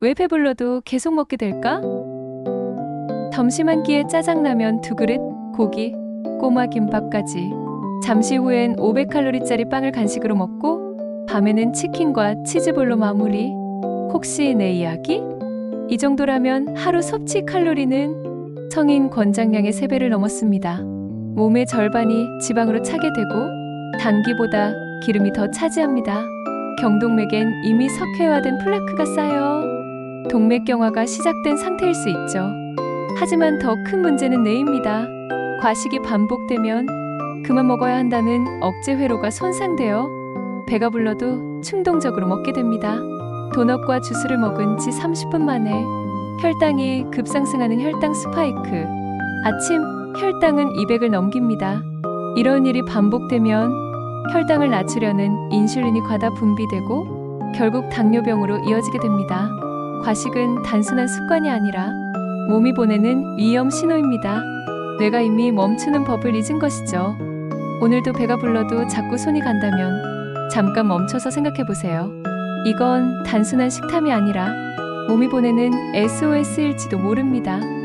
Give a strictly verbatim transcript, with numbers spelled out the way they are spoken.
왜 배불러도 계속 먹게 될까? 점심 한 끼에 짜장라면 두 그릇, 고기, 꼬마 김밥까지. 잠시 후엔 오백 칼로리짜리 빵을 간식으로 먹고 밤에는 치킨과 치즈볼로 마무리. 혹시 내 이야기? 이 정도라면 하루 섭취 칼로리는 성인 권장량의 세 배를 넘었습니다. 몸의 절반이 지방으로 차게 되고 단기보다 기름이 더 차지합니다. 경동맥엔 이미 석회화된 플라크가 쌓여 동맥경화가 시작된 상태일 수 있죠. 하지만 더 큰 문제는 뇌입니다. 과식이 반복되면 그만 먹어야 한다는 억제 회로가 손상되어 배가 불러도 충동적으로 먹게 됩니다. 도넛과 주스를 먹은 지 삼십 분 만에 혈당이 급상승하는 혈당 스파이크. 아침 혈당은 이백을 넘깁니다. 이런 일이 반복되면 혈당을 낮추려는 인슐린이 과다 분비되고 결국 당뇨병으로 이어지게 됩니다. 과식은 단순한 습관이 아니라 몸이 보내는 위험 신호입니다. 뇌가 이미 멈추는 법을 잊은 것이죠. 오늘도 배가 불러도 자꾸 손이 간다면 잠깐 멈춰서 생각해 보세요. 이건 단순한 식탐이 아니라 몸이 보내는 에스오에스일지도 모릅니다.